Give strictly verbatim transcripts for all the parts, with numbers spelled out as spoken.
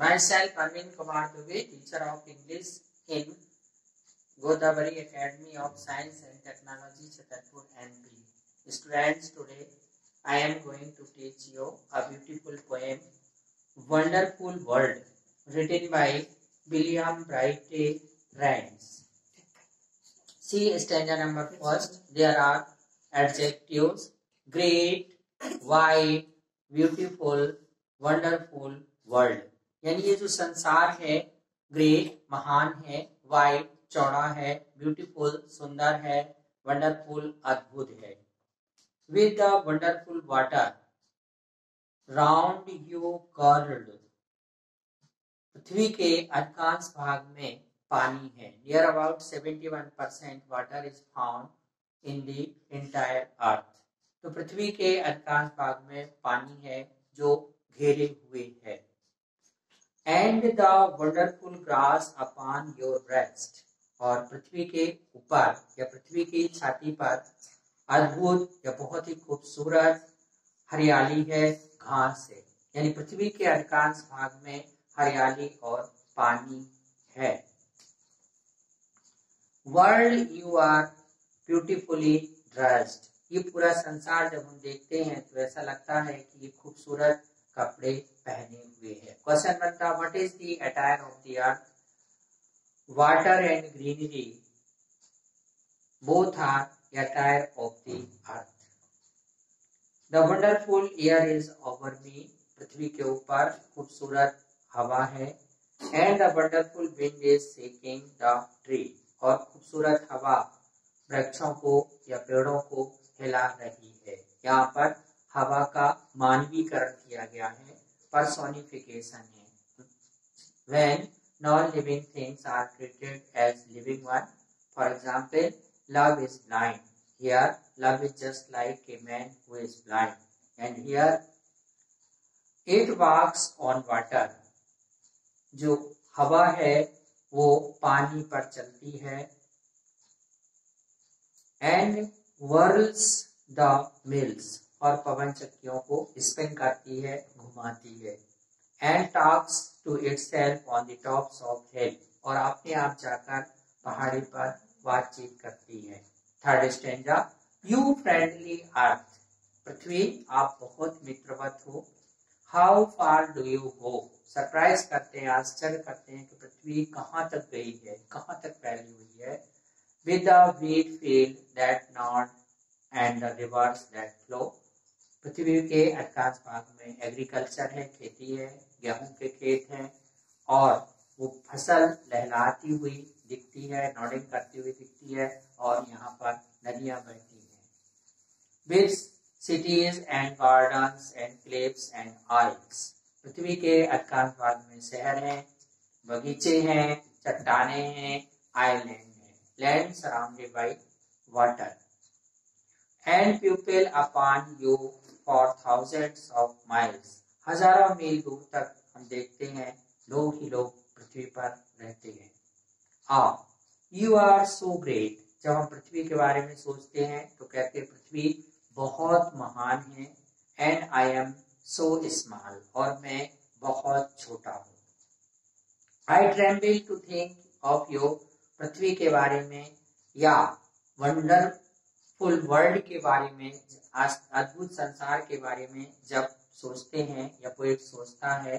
Myself, Arvind Kumar Dubey, teacher of English in Godavari Academy of Science and Technology, Chhatarpur, M P. Students, today I am going to teach you a beautiful poem, Wonderful World, written by William Bright Rands. See stanza number first. There are adjectives: great, wide, beautiful, wonderful world. यानी ये जो संसार है, great महान है, wide चौड़ा है, beautiful सुंदर है, वंडरफुल अद्भुत है. With the wonderful water round you curled, पृथ्वी के अधिकांश भाग में पानी है. Near about seventy one percent water is found in the entire earth. तो पृथ्वी के अधिकांश भाग में पानी है जो घेरे हुए है. And the wonderful grass upon your breast, और पृथ्वी के ऊपर या पृथ्वी की छाती पर अद्भुत या बहुत ही खूबसूरत हरियाली है, घास है. यानी पृथ्वी के अधिकांश भाग में हरियाली और पानी है. World you are beautifully dressed, ये पूरा संसार जब हम देखते हैं तो ऐसा लगता है कि ये खूबसूरत कपड़े पहने हुए हैं. क्वेश्चन बनता, what is the attire of the earth? Water and greenery both are attire of the earth. The wonderful air is over me, पृथ्वी के ऊपर खूबसूरत हवा है. And the wonderful wind is shaking the tree, और खूबसूरत हवा वृक्षों को या पेड़ों को हिला रही है. यहाँ पर हवा का मानवीकरण किया गया है, पर्सोनिफिकेशन है. When non-living things are treated as living one, for example, love is blind. Here, love is just like a man who is blind, and here it walks on water. जो हवा है वो पानी पर चलती है. And whirls the mills, और पवन चक्कियों को स्पिन करती है, घुमाती है. And talks to itself on the tops of hill, और अपने आप जाकर पहाड़ी पर बातचीत करती है. Third stanza, you friendly earth, पृथ्वी आप बहुत मित्रवत हो. How far do you go, surprise करते हैं, आश्चर्य करते हैं कि पृथ्वी कहाँ तक गई है, कहाँ तक फैली हुई है. With the wheat field that nod and the rivers that flow, पृथ्वी के अधिकांश भाग में एग्रीकल्चर है, खेती है, गेहूं के खेत हैं, और वो फसल लहलाती हुई दिखती है, नॉडिंग करती हुई दिखती है, और यहाँ पर नदियां बहती हैं. With cities and gardens and cliffs and isles, पृथ्वी के अधिकांश भाग में शहर हैं, बगीचे हैं, चट्टाने हैं, आइलैंड हैं. Land surrounded by water. And people upon you for thousands of miles, हजारों मील दूर तक हम देखते हैं लोग ही लोग पृथ्वी पर रहते हैं. Ah you are so great, जब हम पृथ्वी के बारे में सोचते हैं तो कहते हैं पृथ्वी बहुत महान है. And I am so small, और मैं बहुत छोटा हूँ. I tremble to think of you, पृथ्वी के बारे में या वंडरफुल वर्ल्ड के बारे में, अद्भुत संसार के बारे में जब सोचते हैं या कोई सोचता है.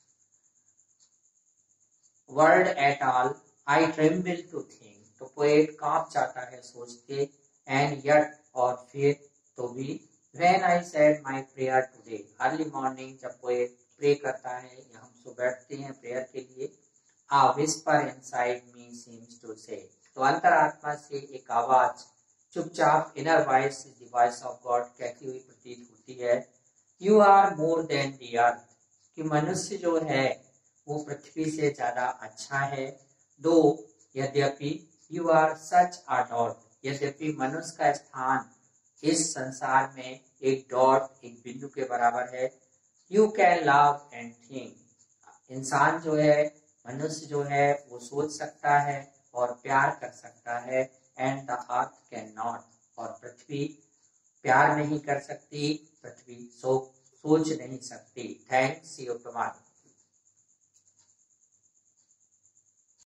World at all I tremble to think, तो पोएट कांप जाता है सोचते. एंड यट, और फिर तो भी. When I said my prayer today, early morning जब पोएट प्रे करता है या हम सो बैठते हैं प्रेयर के लिए. A whisper inside me seems to say, तो अंतरात्मा से एक आवाज चुपचाप, inner voice is the voice of God, कहती हुई प्रतीत होती है. You are more than the earth, कि मनुष्य जो है वो पृथ्वी से ज्यादा अच्छा है. दो यद्यपि you are such a dot, यद्यपि मनुष्य का स्थान इस संसार में एक डॉट, एक बिंदु के बराबर है. You can love and think, इंसान जो है, मनुष्य जो है वो सोच सकता है और प्यार कर सकता है. And the earth can not, और पृथ्वी प्यार नहीं कर सकती, पृथ्वी सो सोच नहीं सकती. Thanks, see you tomorrow.